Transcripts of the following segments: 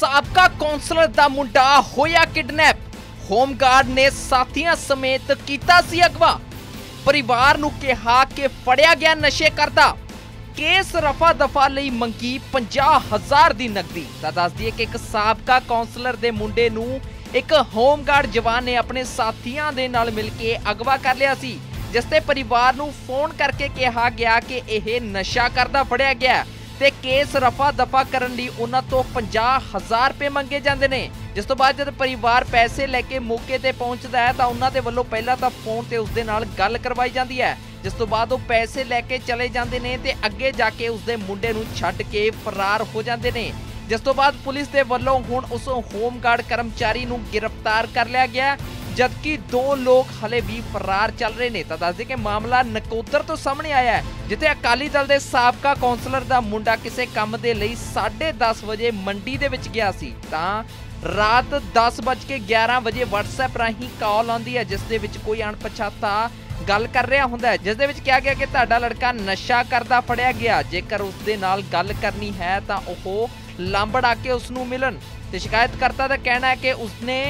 ਸਾਬਕਾ ਕੌਂਸਲਰ ਦਾ ਮੁੰਡਾ ਹੋਇਆ ਕਿਡਨੈਪ। ਹੋਮਗਾਰਡ ਨੇ ਸਾਥੀਆਂ ਸਮੇਤ ਕੀਤਾ ਸੀ ਅਗਵਾ। ਪਰਿਵਾਰ ਨੂੰ ਕਿਹਾ ਕਿ ਫੜਿਆ ਗਿਆ ਨਸ਼ੇ ਕਰਦਾ। ਕੇਸ ਰਫਾ ਦਫਾ ਲਈ ਮੰਗੀ 50,000 ਦੀ ਨਕਦੀ। ਤਾਂ ਦੱਸ ਦਈਏ ਕਿ ਇੱਕ ਸਾਬਕਾ ਕੌਂਸਲਰ ਦੇ ਮੁੰਡੇ ਨੂੰ ਇੱਕ ਹੋਮਗਾਰਡ ਜਵਾਨ ਨੇ ਆਪਣੇ ਸਾਥੀਆਂ ਦੇ ਨਾਲ ਮਿਲ ਕੇ ਅਗਵਾ ਕਰ ਲਿਆ ਸੀ, ਜਿਸ ਤੇ ਪਰਿਵਾਰ ਨੂੰ ਫੋਨ ਕਰਕੇ ਕਿਹਾ ਗਿਆ ਕਿ ਇਹ ਨਸ਼ਾ ਕਰਦਾ ਫੜਿਆ ਗਿਆ ਤੇ ਕੇਸ ਰਫਾ ਦਫਾ ਕਰਨ ਲਈ ਉਹਨਾਂ ਤੋਂ 50,000 ਰੁਪਏ ਮੰਗੇ ਜਾਂਦੇ ਨੇ। ਜਿਸ ਤੋਂ ਬਾਅਦ ਜਦ ਪਰਿਵਾਰ ਪੈਸੇ ਲੈ ਕੇ ਮੌਕੇ ਤੇ ਪਹੁੰਚਦਾ ਹੈ ਤਾਂ ਉਹਨਾਂ ਦੇ ਵੱਲੋਂ ਪਹਿਲਾਂ ਤਾਂ ਫੋਨ ਤੇ ਉਸ ਦੇ ਨਾਲ ਗੱਲ ਕਰਵਾਈ ਜਾਂਦੀ ਹੈ, ਜਿਸ ਤੋਂ ਬਾਅਦ ਉਹ ਪੈਸੇ ਲੈ ਕੇ ਚਲੇ ਜਾਂਦੇ ਨੇ ਤੇ ਅੱਗੇ ਜਾ ਕੇ ਉਸ ਦੇ ਮੁੰਡੇ ਨੂੰ ਛੱਡ ਕੇ ਫਰਾਰ ਹੋ ਜਾਂਦੇ ਨੇ। ਜਿਸ ਤੋਂ ਬਾਅਦ ਪੁਲਿਸ ਦੇ ਵੱਲੋਂ ਹੁਣ ਉਸ ਹੋਮਗਾਰਡ ਕਰਮਚਾਰੀ ਨੂੰ ਗ੍ਰਿਫਤਾਰ ਕਰ ਲਿਆ ਗਿਆ, जबकि 2 लोग हले भी फरार चल रहे ने। दस दे कि मामला नकोदर तो सामने आया है, जिथे अकाली दल के साबका कौंसलर का मुंडा किसी काम के लिए 10:30 बजे मंडी दे विच गया सी तां रात 10:11 बजे WhatsApp राही कॉल आती है, जिस दे विच कोई अणपछाता गल कर रहा हुंदा है, जिस दे विच कहा गया कि तुहाडा लड़का नशा करदा फड़िया गया, जेकर उस दे नाल गल करनी है तां ओह लांबड़ आके उसनूं मिलन। ते शिकायतकर्ता दा कहना है कि उसने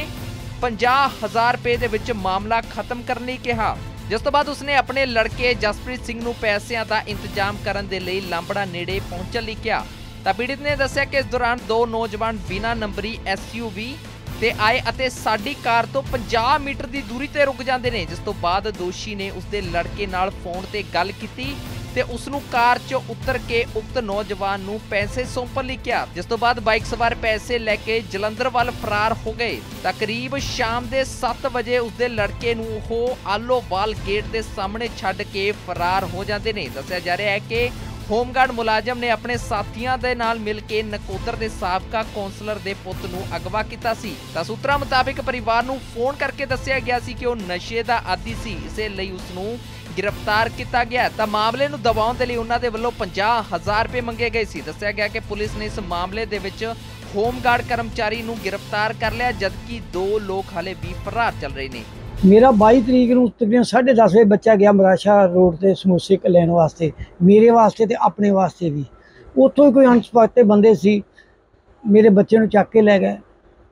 50,000 रुपए ਦੇ ਵਿੱਚ ਮਾਮਲਾ ਖਤਮ ਕਰਨ ਲਈ ਕਿਹਾ। ਜਿਸ ਤੋਂ ਬਾਅਦ ਉਸਨੇ ਆਪਣੇ ਲੜਕੇ ਜਸਪ੍ਰੀਤ ਸਿੰਘ ਨੂੰ ਪੈਸਿਆਂ ਦਾ ਇੰਤਜ਼ਾਮ ਕਰਨ ਦੇ ਲਈ ਲਾਂਬੜਾ ਨੇੜੇ ਪਹੁੰਚਣ ਲਈ ਕਿਹਾ। ਤਾਂ ਪੀੜਤ ਨੇ ਦੱਸਿਆ ਕਿ ਇਸ ਦੌਰਾਨ 2 ਨੌਜਵਾਨ ਬਿਨਾਂ ਨੰਬਰੀ SUV ਤੇ ਆਏ ਅਤੇ ਸਾਡੀ ਕਾਰ ਤੋਂ 50 ਮੀਟਰ ਦੀ ਦੂਰੀ ਤੇ ਰੁਕ ਜਾਂਦੇ ਨੇ। ਜਿਸ ਤੋਂ ਬਾਅਦ ਦੋਸ਼ੀ ਨੇ ਉਸਦੇ ਲੜਕੇ ਨਾਲ ਫੋਨ ਤੇ ਗੱਲ ਕੀਤੀ ਤੇ ਉਸ ਨੂੰ ਕਾਰ 'ਚ ਉਤਰ ਕੇ ਉਕਤ ਨੌਜਵਾਨ ਨੂੰ ਪੈਸੇ ਸੌਂਪਣ ਲਈ ਕਿਹਾ। ਜਿਸ ਤੋਂ ਬਾਅਦ ਬਾਈਕ ਸਵਾਰ ਪੈਸੇ ਲੈ ਕੇ ਜਲੰਧਰ ਵੱਲ ਫਰਾਰ ਹੋ ਗਏ। ਤਾਂ ਕਰੀਬ ਸ਼ਾਮ ਦੇ 7 ਵਜੇ ਉਸਦੇ ਲੜਕੇ ਨੂੰ ਉਹ ਆਲੋਵਾਲ ਗੇਟ ਦੇ ਸਾਹਮਣੇ ਛੱਡ ਕੇ ਫਰਾਰ ਹੋ ਜਾਂਦੇ ਨੇ। ਦੱਸਿਆ ਜਾ ਰਿਹਾ ਹੈ ਕਿ ਹੋਮਗਾਰਡ ਮੁਲਾਜ਼ਮ ਨੇ ਆਪਣੇ ਸਾਥੀਆਂ ਦੇ ਨਾਲ ਮਿਲ ਕੇ ਨਕੋਦਰ ਦੇ ਸਾਬਕਾ ਕੌਂਸਲਰ ਦੇ ਪੁੱਤ ਨੂੰ ਅਗਵਾ ਕੀਤਾ ਸੀ। ਤਾਂ ਸੂਤਰਾਂ ਮੁਤਾਬਿਕ ਪਰਿਵਾਰ ਨੂੰ ਫੋਨ ਕਰਕੇ ਦੱਸਿਆ ਗਿਆ ਸੀ ਕਿ ਉਹ ਨਸ਼ੇ ਦਾ ਆਦੀ ਸੀ, ਇਸੇ ਲਈ ਉਸ ਨੂੰ गिरफ्तार किया गया। तो मामले नूं दबाउण दे लई उन्हां दे वल्लों 50,000 रुपए मंगे गए सी। दस्सिया गया कि पुलिस ने इस मामले दे विच होमगार्ड कर्मचारी नूं गिरफ्तार कर लिया, जबकि 2 लोग हाले भी फरार चल रहे ने। मेरा 22 तरीक नूं तकरीबन 10:30 बजे बच्चा गया मराशा रोड ते समोसे लैण वास्ते, मेरे वास्ते ते अपने वास्ते भी। उत्थों ही कोई अणपछाते बंदे सी मेरे बच्चे नूं चक के लै गए।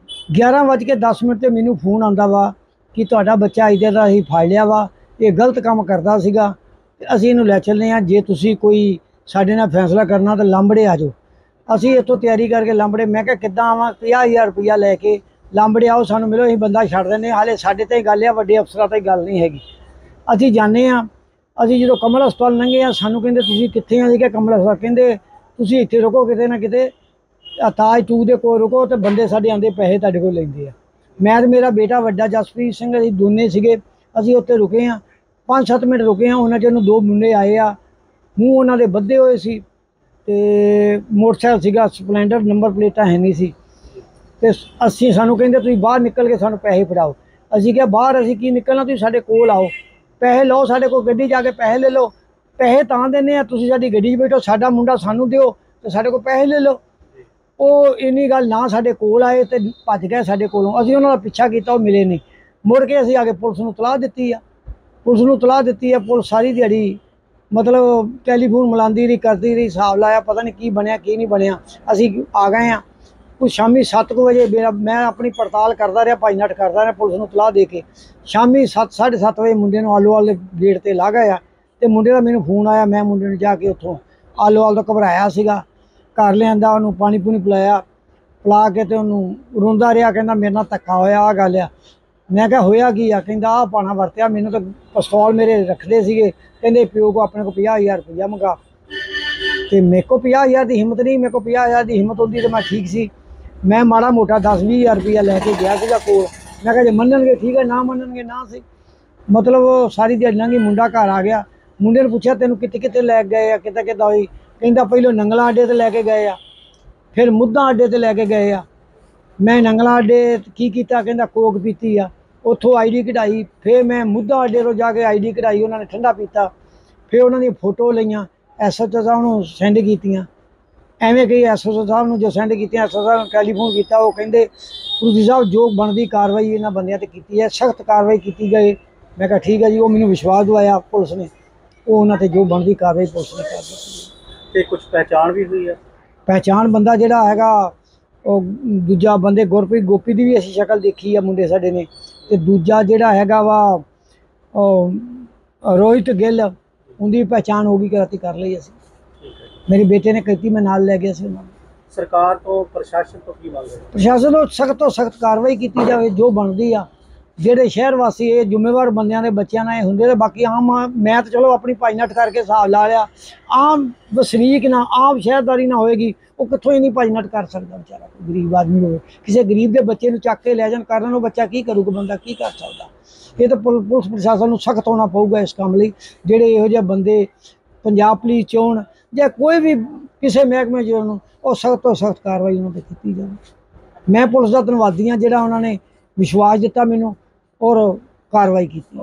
11:10 ते मैनूं फोन आंदा वा कि तुहाडा बच्चा इधर दा ही फड़ लिया वा, ये गलत काम करता सीगा, असीं इहनूं लै चले हाँ, जे तुसीं कोई साडे नाल फैसला करना तो लांबड़े आ जाओ। असीं इत्थों तैयारी करके लांबड़े, मैं कहा किद्दां आवां, 50,000 रुपया लैके लांबड़े आओ सानूं मिलो, असीं बंदा छड्ड दिंदे। हाले साडे ते गल आ, वड्डे अफसरां ते गल नहीं हैगी। असीं जाने हाँ, असीं जदों कमल हस्पताल लंघे आ सानूं कहिंदे तुसीं कित्थे आ? कि कमल हस्पताल, कहिंदे तुसीं इत्थे रुको किते ना किते ताज 2 दे कोल रुको, ते बंदे साडे आंदे पैसे तुहाडे कोल लैंदे आ। मैं ते मेरा बेटा वड्डा जसप्रीत सिंह असीं दोने सीगे, असीं उत्थे रुके हाँ 5-7 मिनट रुके हाँ। उन्होंने चलो 2 मुंडे आए आ, मूँह उन्होंने बद्धे हुए सी ते मोटरसाइकिल सीगा स्पलेंडर, नंबर प्लेटां है नहीं सी। ते असीं सानूं कहिंदे तुसीं बाहर निकल के सानूं पैसे फड़ाओ। असीं कहा बाहर असीं की निकलना, तुसीं साडे कोल आओ, पैसे लो, साडे कोल गड्डी जाके पैसे ले लो। पैसे तां देने आ, तुसीं साडी गड्डी 'च बैठो, साडा मुंडा सानूं दिओ ते साडे कोल पैसे ले लो। ਉਹ ਇੰਨੀ ਗੱਲ ਨਾ ਸਾਡੇ ਕੋਲ ਆਏ ਤੇ ਭੱਜ ਗਏ ਸਾਡੇ ਕੋਲੋਂ। ਅਸੀਂ ਉਹਨਾਂ ਦਾ ਪਿੱਛਾ ਕੀਤਾ, ਉਹ ਮਿਲੇ ਨਹੀਂ। ਮੁੜ ਕੇ ਅਸੀਂ ਆ ਕੇ ਪੁਲਿਸ ਨੂੰ ਤਲਾਹ ਦਿੱਤੀ ਆ। पुलिस नूं तलाह दित्ती है। पुलिस सारी दिहाड़ी मतलब टैलीफोन मिलाती रही, करती रही, हिसाब लाया, पता नहीं की बनया की नहीं बनया। असी आ गए हाँ कुछ शामी 7 बजे। मेरा मैं अपनी पड़ताल करता रहा, भाई नट करता रहा, पुलिस नूं तलाह दे के शामी 7-7:30 बजे मुंडे नूं आलोवाल गेट ते ला गया। तो मुंडे का मैनूं फोन आया, मैं मुंडे नूं जाके उत्थों आलोवाल तो घबराया सीगा, घर लिआंदा, उहनूं पानी पूनी पिलाया, पिला के ते उहनूं रोंदा रहा, कहंदा मेरे नाल धक्का होया, आ गल आ। मैं क्या होया की आ? कहंदा आ पाना वरत्या, मैनूं तो पिस्तौल मेरे रखते सीगे, कहंदे प्यो को अपने को 50,000 रुपया मंगा। तो मेरे को 50,000 की हिम्मत नहीं, मेरे को 50,000 की हिम्मत होती तो मैं ठीक सी। मैं माड़ा मोटा 10-20,000 रुपया लैके गया सीगा कोल। मैं कहा जे मनणगे ठीक है, ना मनणगे ना सी। मतलब सारी दिहाड़ी लंघी, मुंडा घर आ गया। मुंडे ने पूछा तेनों कित्ते कित्ते लै गए आ, कित्ते कित्ते होई? कहंदा पहलों नंगला अड्डे ते लैके गए आ, फिर मुद्दा अड्डे ते लैके गए आ। मैं नंगला अड्डे की कीता? कहंदा कोक पीती आ, उत्थों ID कढ़ाई। फिर मैं मुद्दा अड्डे तो जाके ID कढ़ाई, उन्होंने ठंडा पीता। फिर उन्होंने फोटो लईयां, SHO साहब नूं सेंड कीतियां। एवें कई SHO साहब नूं जो सेंड कीतियां, SHO साहब ने टैलीफोन किया, वो कहिंदे पुलिस साहब जो बनती कार्रवाई इन्हां बंदियां ते कीती है, सख्त कार्रवाई की गई। मैं कहा ठीक है जी। वो मैनूं विश्वास दवाया पुलिस ने, वो उन्हां ते जो बनती कार्रवाई पुलिस ने कर दी। ते कुछ पहचान भी हुई है? पहचान बंदा जिहड़ा हैगा ਉਹ ਦੂਜਾ ਬੰਦੇ ਗੁਰਪ੍ਰੀਤ ਗੋਪੀ ਦੀ ਵੀ ਅਸੀਂ ਸ਼ਕਲ ਦੇਖੀ ਆ ਮੁੰਡੇ ਸਾਡੇ ਨੇ, ਤੇ ਦੂਜਾ ਜਿਹੜਾ ਹੈਗਾ ਵਾ ਉਹ ਰੋਹਿਤ ਗਿੱਲ, ਉਹਦੀ ਪਹਿਚਾਣ ਹੋ ਗਈ ਕਿ ਰਾਤੀ ਕਰ ਲਈ ਅਸੀਂ। ਮੇਰੇ ਬੇਟੇ ਨੇ ਕੀਤੀ, ਮੈਂ ਨਾਲ ਲੈ ਗਿਆ ਸੀ ਉਹਨਾਂ ਨੂੰ। ਸਰਕਾਰ ਤੋਂ ਪ੍ਰਸ਼ਾਸਨ ਤੋਂ ਕੀ ਮੰਗ ਹੈ? ਪ੍ਰਸ਼ਾਸਨ ਤੋਂ ਸਖਤ ਕਾਰਵਾਈ ਕੀਤੀ ਜਾਵੇ ਜੋ ਬਣਦੀ ਆ। ਜਿਹੜੇ ਸ਼ਹਿਰ ਵਾਸੀ ਇਹ ਜ਼ਿੰਮੇਵਾਰ ਬੰਦਿਆਂ ਦੇ ਬੱਚਿਆਂ ਨਾਲ ਇਹ ਹੁੰਦੇ, ਤੇ ਬਾਕੀ ਆਮ ਮੈਂ ਤਾਂ ਚਲੋ ਆਪਣੀ ਭਾਈਨੱਠ ਕਰਕੇ ਹਿਸਾਬ ਲਾ ਲਿਆ, ਆਮ ਵਸਨੀਕ ਨਾ, ਆਮ ਸ਼ਹਿਰਦਾਰੀ ਨਾ ਹੋਏਗੀ, ਉਹ ਕਿੱਥੋਂ ਹੀ ਨਹੀਂ ਭਾਈਨੱਠ ਕਰ ਸਕਦਾ ਵਿਚਾਰਾ, ਗਰੀਬ ਆਦਮੀ ਹੋਵੇ। ਕਿਸੇ ਗਰੀਬ ਦੇ ਬੱਚੇ ਨੂੰ ਚੱਕ ਕੇ ਲੈ ਜਾਣ ਕਰਨ, ਉਹ ਬੱਚਾ ਕੀ ਕਰੂਗਾ, ਬੰਦਾ ਕੀ ਕਰ ਸਕਦਾ। ਇਹ ਤਾਂ ਪੁਲਿਸ ਪ੍ਰਸ਼ਾਸਨ ਨੂੰ ਸਖਤ ਹੋਣਾ ਪਊਗਾ ਇਸ ਕੰਮ ਲਈ। ਜਿਹੜੇ ਇਹੋ ਜਿਹੇ ਬੰਦੇ ਪੰਜਾਬ ਪੁਲਿਸ ਚੋਣ ਜਾਂ ਕੋਈ ਵੀ ਕਿਸੇ ਮਹਿਕਮੇ 'ਚ ਉਹਨੂੰ, ਉਹ ਸਖਤ ਤੋਂ ਸਖਤ ਕਾਰਵਾਈ ਉਹਨਾਂ 'ਤੇ ਕੀਤੀ ਜਾਵੇ। ਮੈਂ ਪੁਲਿਸ ਦਾ ਧੰਨਵਾਦੀ ਹਾਂ ਜਿਹੜਾ ਉਹਨਾਂ ਨੇ ਵਿਸ਼ਵਾਸ ਦਿੱਤਾ ਮੈਨੂੰ ਔਰ ਕਾਰਵਾਈ ਕੀਤੀ।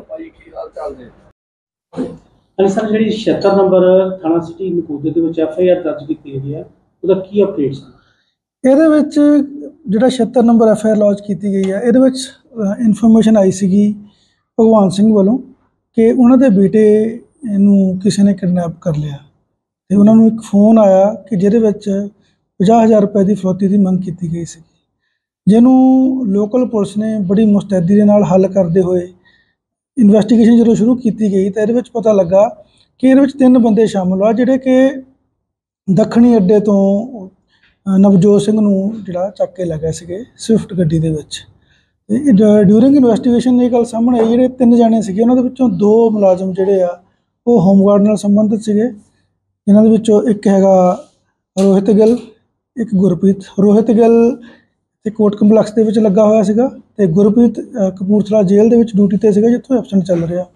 ਹਾਂਜੀ ਸਰ, ਜਿਹੜੀ 76 ਨੰਬਰ ਥਾਣਾ ਸਿਟੀ ਨਕੋਦਰ ਦੇ ਵਿੱਚ FIR ਦਰਜ ਕੀਤੀ ਗਈ ਹੈ, ਉਹਦਾ ਕੀ ਅਪਡੇਟ ਸੀ? ਇਹਦੇ ਵਿੱਚ ਜਿਹੜਾ 76 ਨੰਬਰ FIR ਲੌਂਚ ਕੀਤੀ ਗਈ ਹੈ, ਇਹਦੇ ਵਿੱਚ ਇਨਫੋਰਮੇਸ਼ਨ ਆਈ ਸੀਗੀ ਭਗਵਾਨ ਸਿੰਘ ਵੱਲੋਂ ਕਿ ਉਹਨਾਂ ਦੇ ਬੇਟੇ ਨੂੰ ਕਿਸੇ ਨੇ ਕਿਡਨੈਪ ਕਰ ਲਿਆ, ਤੇ ਉਹਨਾਂ ਨੂੰ ਇੱਕ ਫੋਨ ਆਇਆ ਕਿ ਜਿਹਦੇ ਵਿੱਚ 50,000 ਰੁਪਏ ਦੀ ਫਰੌਤੀ ਦੀ ਮੰਗ ਕੀਤੀ ਗਈ ਸੀ, ਜਿਹਨੂੰ ਲੋਕਲ ਪੁਲਿਸ ਨੇ ਬੜੀ ਮੁਸਤੈਦੀ ਦੇ ਨਾਲ ਹੱਲ ਕਰਦੇ ਹੋਏ ਇਨਵੈਸਟੀਗੇਸ਼ਨ ਜਦੋਂ ਸ਼ੁਰੂ ਕੀਤੀ ਗਈ ਤਾਂ ਇਹਦੇ ਵਿੱਚ ਪਤਾ ਲੱਗਾ ਕਿ ਇਹਦੇ ਵਿੱਚ 3 ਬੰਦੇ ਸ਼ਾਮਲ ਆ, ਜਿਹੜੇ ਕਿ ਦੱਖਣੀ ਅੱਡੇ ਤੋਂ ਨਵਜੋਤ ਸਿੰਘ ਨੂੰ ਜਿਹੜਾ ਚੱਕ ਕੇ ਲੈ ਗਏ ਸੀਗੇ ਸਵਿਫਟ ਗੱਡੀ ਦੇ ਵਿੱਚ। ਡਿਊਰਿੰਗ ਇਨਵੈਸਟੀਗੇਸ਼ਨ ਇਹ ਗੱਲ ਸਾਹਮਣੇ ਆਈ, ਜਿਹੜੇ 3 ਜਾਣੇ ਸੀਗੇ ਉਹਨਾਂ ਦੇ ਵਿੱਚੋਂ 2 ਮੁਲਾਜ਼ਮ ਜਿਹੜੇ ਆ ਉਹ ਹੋਮਗਾਰਡ ਨਾਲ ਸੰਬੰਧਿਤ ਸੀਗੇ, ਜਿਨ੍ਹਾਂ ਦੇ ਵਿੱਚੋਂ ਇੱਕ ਹੈਗਾ ਰੋਹਿਤ ਗਿੱਲ, ਇੱਕ ਗੁਰਪ੍ਰੀਤ। ਰੋਹਿਤ ਗਿੱਲ ਤੇ ਕੋਰਟ ਕੰਪਲੈਕਸ ਦੇ ਵਿੱਚ ਲੱਗਾ ਹੋਇਆ ਸੀਗਾ, ਤੇ ਗੁਰਪ੍ਰੀਤ ਕਪੂਰਥਲਾ ਜੇਲ੍ਹ ਦੇ ਵਿੱਚ ਡਿਊਟੀ 'ਤੇ ਸੀਗਾ, ਜਿੱਥੋਂ ਐਬਸੈਂਟ ਚੱਲ ਰਿਹਾ।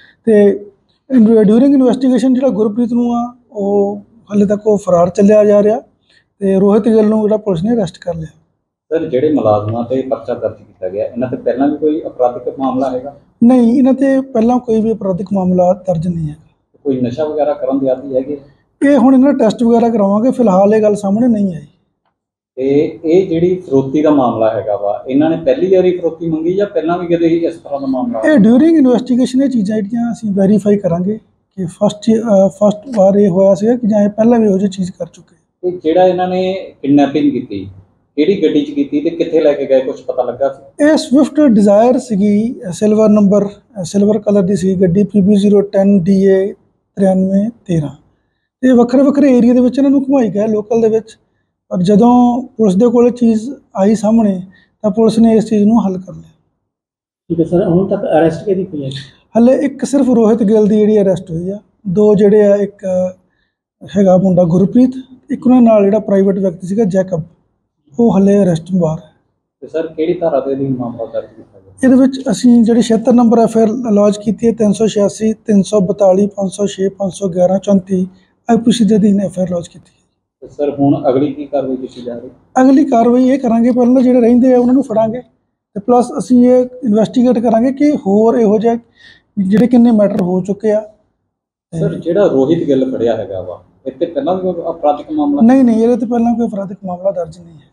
ਤੇ ਡਿਊਰਿੰਗ ਇਨਵੈਸਟੀਗੇਸ਼ਨ ਜਿਹੜਾ ਗੁਰਪ੍ਰੀਤ ਨੂੰ ਆ ਉਹ ਹਾਲੇ ਤੱਕ ਉਹ ਫਰਾਰ ਚੱਲਿਆ ਜਾ ਰਿਹਾ, ਤੇ ਰੋਹਿਤ ਗਿੱਲ ਨੂੰ ਜਿਹੜਾ ਪੁਲਿਸ ਨੇ ਅਰੈਸਟ ਕਰ ਲਿਆ। ਸਰ, ਜਿਹੜੇ ਮੁਲਾਜ਼ਮਾਂ ਤੇ ਪਰਚਾ ਦਰਜ ਕੀਤਾ ਗਿਆ, ਇਹਨਾਂ ਤੇ ਪਹਿਲਾਂ ਵੀ ਕੋਈ ਅਪਰਾਧਿਕ ਮਾਮਲਾ ਹੈਗਾ? ਨਹੀਂ, ਇਹਨਾਂ ਤੇ ਪਹਿਲਾਂ ਕੋਈ ਵੀ ਅਪਰਾਧਿਕ ਮਾਮਲਾ ਦਰਜ ਨਹੀਂ ਹੈ। ਕੋਈ ਨਸ਼ਾ ਵਗੈਰਾ ਕਰਨ ਦੇ ਆਦੀ ਹੈਗੇ? ਇਹ ਹੁਣ ਇਹਨਾਂ ਦਾ ਟੈਸਟ ਵਗੈਰਾ ਕਰਾਵਾਂਗੇ, ਫਿਲਹਾਲ ਇਹ ਗੱਲ ਸਾਹਮਣੇ ਨਹੀਂ ਆਈ। ਤੇ ਇਹ ਜਿਹੜੀ ਫਰੋਤੀ ਦਾ ਮਾਮਲਾ ਹੈਗਾ ਵਾ, ਇਹਨਾਂ ਨੇ ਪਹਿਲੀ ਵਾਰੀ ਫਰੋਤੀ ਮੰਗੀ ਜਾਂ ਪਹਿਲਾਂ ਵੀ ਕਦੇ ਇਸ ਤਰ੍ਹਾਂ ਦਾ ਮਾਮਲਾ? ਇਹ ਡਿਊਰਿੰਗ ਇਨਵੈਸਟੀਗੇਸ਼ਨ ਇਹ ਚੀਜ਼ਾਂ ਜਿਹੜੀਆਂ ਅਸੀਂ ਵੈਰੀਫਾਈ ਕਰਾਂਗੇ ਕਿ ਫਸਟ ਵਾਰ ਇਹ ਹੋਇਆ ਸੀਗਾ ਕਿ ਜਾਂ ਇਹ ਪਹਿਲਾਂ ਵੀ ਇਹੋ ਜਿਹੀ ਚੀਜ਼ ਕਰ ਚੁੱਕੇ। ਤੇ ਜਿਹੜਾ ਇਹਨਾਂ ਨੇ ਕਿਡਨੈਪਿੰਗ ਕੀਤੀ, ਕਿਹੜੀ ਗੱਡੀ 'ਚ ਕੀਤੀ ਤੇ ਕਿੱਥੇ ਲੈ ਕੇ ਗਏ, ਕੁਝ ਪਤਾ ਲੱਗਾ ਸੀ? ਇਹ ਸਵਿਫਟ ਡਿਜ਼ਾਇਰ ਸੀਗੀ, ਸਿਲਵਰ ਨੰਬਰ, ਸਿਲਵਰ ਕਲਰ ਦੀ ਸੀ ਗੱਡੀ, PB010 DA 9313। ਇਹ ਵੱਖਰੇ ਵੱਖਰੇ ਏਰੀਆ ਦੇ ਵਿੱਚ ਇਹਨਾਂ ਨੂੰ ਘੁਮਾਈ ਗਿਆ ਲੋਕਲ ਦੇ ਵਿੱਚ, ਪਰ ਜਦੋਂ ਪੁਲਿਸ ਦੇ ਕੋਲ ਚੀਜ਼ ਆਈ ਸਾਹਮਣੇ ਤਾਂ ਪੁਲਿਸ ਨੇ ਇਸ ਚੀਜ਼ ਨੂੰ ਹੱਲ ਕਰ ਲਿਆ। ਠੀਕ ਹੈ ਸਰ, ਹੁਣ ਤੱਕ ਅਰੈਸਟ ਕਿਹਦੀ ਹੋਈ ਹੈ? ਹਲੇ ਇੱਕ ਸਿਰਫ ਰੋਹਿਤ ਗਿੱਲ ਦੀ ਜਿਹੜੀ ਅਰੈਸਟ ਹੋਈ ਆ, 2 ਜਿਹੜੇ ਆ, ਇੱਕ ਹੈਗਾ ਮੁੰਡਾ ਗੁਰਪ੍ਰੀਤ, ਇੱਕ ਉਹਨਾਂ ਨਾਲ ਜਿਹੜਾ ਪ੍ਰਾਈਵੇਟ ਵਿਅਕਤੀ ਸੀਗਾ ਜੈਕਬ, ਉਹ ਹਲੇ ਅਰੈਸਟ ਬਾਹਰ ਹੈ। ਤੇ ਸਰ, ਕਿਹੜੀ ਧਾਰਾ ਦੇ ਅਧੀਨ ਮਾਮਲਾ ਦਰਜ ਕੀਤਾ ਗਿਆ? ਇਹਦੇ ਵਿੱਚ ਅਸੀਂ ਜਿਹੜੀ 76 ਨੰਬਰ FIR ਲੌਂਚ ਕੀਤੀ ਹੈ, 386, 342, 506, 511, 34 IPC ਦੇ ਅਧੀਨ FIR ਲੌਂਚ ਕੀਤੀ ਹੈ। ਤੇ ਸਰ, ਹੁਣ ਅਗਲੀ ਕੀ ਕਾਰਵਾਈ ਕੀਤੀ ਜਾ ਰਹੀ? ਅਗਲੀ ਕਾਰਵਾਈ ਇਹ ਕਰਾਂਗੇ, ਪਹਿਲਾਂ ਜਿਹੜੇ ਰਹਿੰਦੇ ਆ ਉਹਨਾਂ ਨੂੰ ਫੜਾਂਗੇ, ਤੇ ਪਲੱਸ ਅਸੀਂ ਇਹ ਇਨਵੈਸਟੀਗੇਟ ਕਰਾਂਗੇ ਕਿ ਹੋਰ ਇਹੋ ਜਿਹੇ ਜਿਹੜੇ ਕਿੰਨੇ ਮੈਟਰ ਹੋ ਚੁੱਕੇ ਆ। ਸਰ, ਜਿਹੜਾ ਰੋਹਿਤ ਗਿੱਲ ਫੜਿਆ ਹੈਗਾ ਵਾ, ਇੱਥੇ ਪਹਿਲਾਂ ਵੀ ਕੋਈ ਅਪਰਾਧਿਕ ਮਾਮਲਾ? ਨਹੀਂ, ਇਹਦੇ ਤੇ ਪਹਿਲਾਂ ਕੋਈ ਅਪਰਾਧਿਕ ਮਾਮਲਾ ਦਰਜ ਨਹੀਂ ਹੈ।